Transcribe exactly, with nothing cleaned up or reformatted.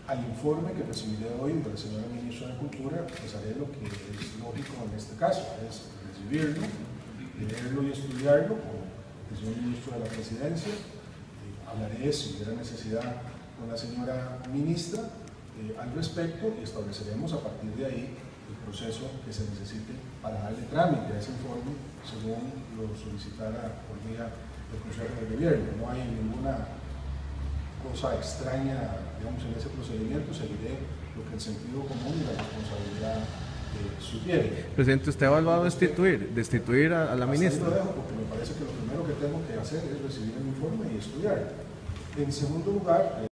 al informe que recibiré hoy de la señora ministra de Cultura, pues haré lo que es lógico en este caso, es recibirlo, leerlo y estudiarlo con el señor ministro de la Presidencia. Eh, hablaré, si hubiera necesidad, con la señora ministra eh, al respecto y estableceremos a partir de ahí el proceso que se necesite para darle trámite a ese informe según lo solicitara por vía del Consejo de Gobierno. No hay ninguna cosa extraña, digamos, en ese procedimiento. Seguiré lo que el sentido común y la responsabilidad eh, sugiere. Presidente, ¿usted ha evaluado destituir, destituir a, a la Hasta ministra? ahí lo dejo, porque me parece que lo primero que tengo que hacer es recibir el informe y estudiarlo. En segundo lugar,